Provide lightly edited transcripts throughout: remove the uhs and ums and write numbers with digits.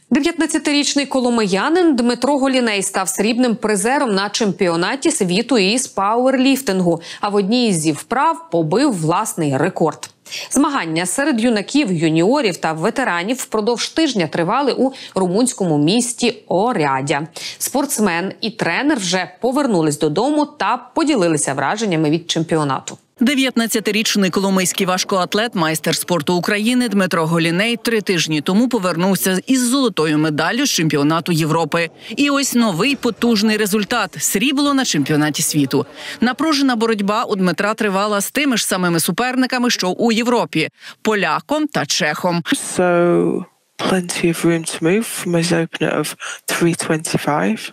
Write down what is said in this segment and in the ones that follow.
19-річний коломиянин Дмитро Голіней став срібним призером на чемпіонаті світу із пауерліфтингу, а в одній із вправ побив власний рекорд. Змагання серед юнаків, юніорів та ветеранів впродовж тижня тривали у румунському місті Орядя. Спортсмен і тренер вже повернулись додому та поділилися враженнями від чемпіонату. 19-річний коломийський важкоатлет, майстер спорту України Дмитро Голіней 3 тижні тому повернувся із золотою медаллю з чемпіонату Європи. І ось новий потужний результат – срібло на чемпіонаті світу. Напружена боротьба у Дмитра тривала з тими ж самими суперниками, що у Європі – поляком та чехом. Plenty of room to move from his opener of 3:25.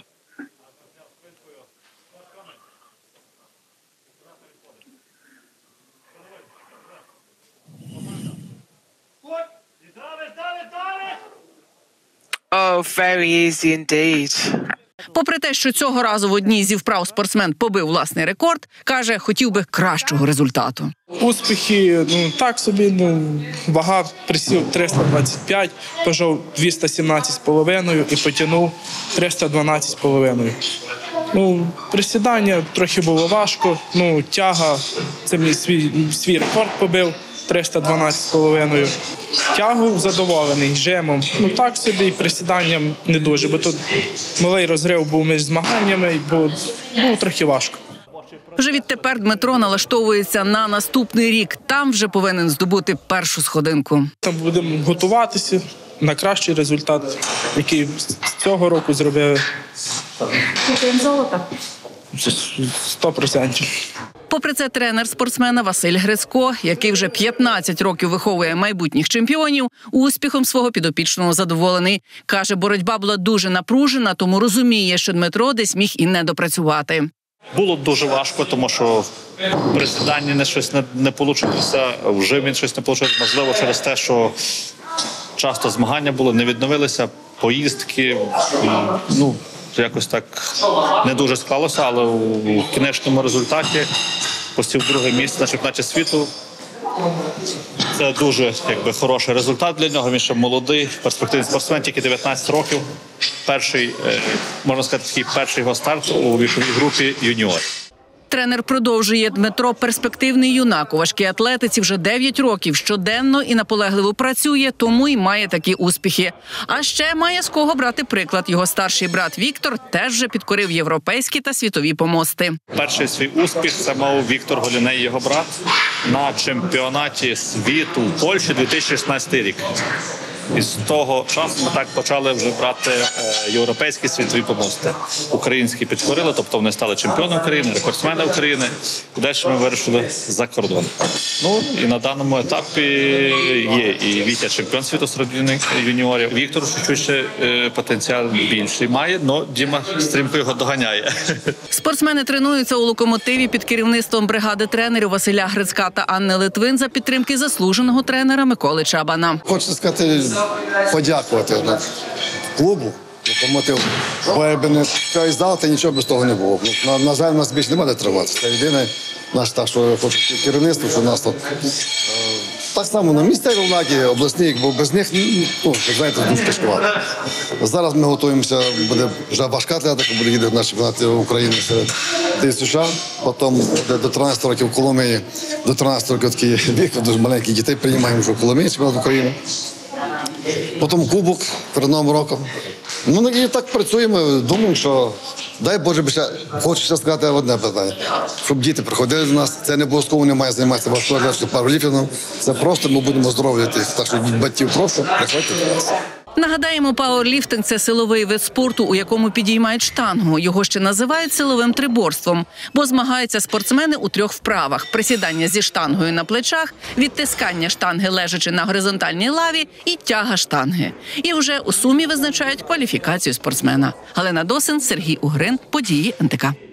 Oh, very easy indeed. Попри те, що цього разу в одній зі вправ спортсмен побив власний рекорд, каже, хотів би кращого результату. Успіхи, так собі, вага присів 325, пожав 217,5 і потягнув 312,5. Присідання трохи було важко, тяга, це мій свій рекорд побив. 312,5. Тягу задоволений, жимом. Так собі, і присіданням не дуже, бо тут малий розрив був між змаганнями, і було трохи важко. Вже відтепер Дмитро налаштовується на наступний рік. Там вже повинен здобути першу сходинку. Там будемо готуватися на кращий результат, який з цього року зробили. Крім золота? 100%. Попри це, тренер спортсмена Василь Грицько, який вже 15 років виховує майбутніх чемпіонів, успіхом свого підопічного задоволений. Каже, боротьба була дуже напружена, тому розуміє, що Дмитро десь міг і не допрацювати. Було дуже важко, тому що в присіданні щось не вийшло, в жимі щось не вийшло, можливо, через те, що часто змагання були, не відновилися, поїздки, якось так не дуже склалося, але у кінечному результаті посів друге місце на чемпіонаті світу. Це дуже хороший результат для нього. Він ще молодий, перспективний спортсмен, тільки 19 років. Перший, можна сказати, перший його старт у віковій групі юніорів. Тренер продовжує: Дмитро – перспективний юнак у важкій атлетиці вже 9 років, щоденно і наполегливо працює, тому й має такі успіхи. А ще має з кого брати приклад. Його старший брат Віктор теж вже підкорив європейські та світові помости. Перший свій успіх це мав Віктор Голіней, його брат, на чемпіонаті світу в Польщі 2016 рік. І з того часу ми так почали вже брати європейські світові помости. Українські підкорили, тобто вони стали чемпіоном України, рекордсменом України. І далі ми вирішили за кордон. І на даному етапі є і Вітя чемпіон світу серед юніорів. Віктор ще потенціал більший має, але Діма стрімко його доганяє. Спортсмени тренуються у «Локомотиві» під керівництвом бригади тренерів Василя Грицька та Анни Литвин за підтримки заслуженого тренера Миколи Чабана. Хочу сказати, подякувати клубу «Локомотив». Бо якби не цей зал, то нічого без того не було. На жаль, у нас більше немає де триватися. Це єдине наше керівництво, що у нас тут. Так само на місцевій владі, обласні, бо без них, знаєте, дуже тяжкувато. Зараз ми готуємося, буде вже важка атлетика, буде їде на чемпіонаті України серед США, потім до 13 років в Коломиї, до 13 років такий вік, дуже маленьких дітей приймаємо вже в Коломиї чемпіонат України. Потім кубок перед Новим роком. І так працюємо, думаємо, що дай Боже, хочу сказати одне питання, щоб діти приходили до нас, це не обов'язково не має займатися важкоатлетичним пауерліфтингом, це просто ми будемо оздоровлювати, так що батьків прошу, приходьте до нас. Нагадаємо, пауерліфтинг – це силовий вид спорту, у якому підіймають штангу. Його ще називають силовим триборством, бо змагаються спортсмени у 3 вправах – присідання зі штангою на плечах, відтискання штанги лежачи на горизонтальній лаві і тяга штанги. І вже у сумі визначають кваліфікацію спортсмена. Галина Досин, Сергій Угрин, Події НТК.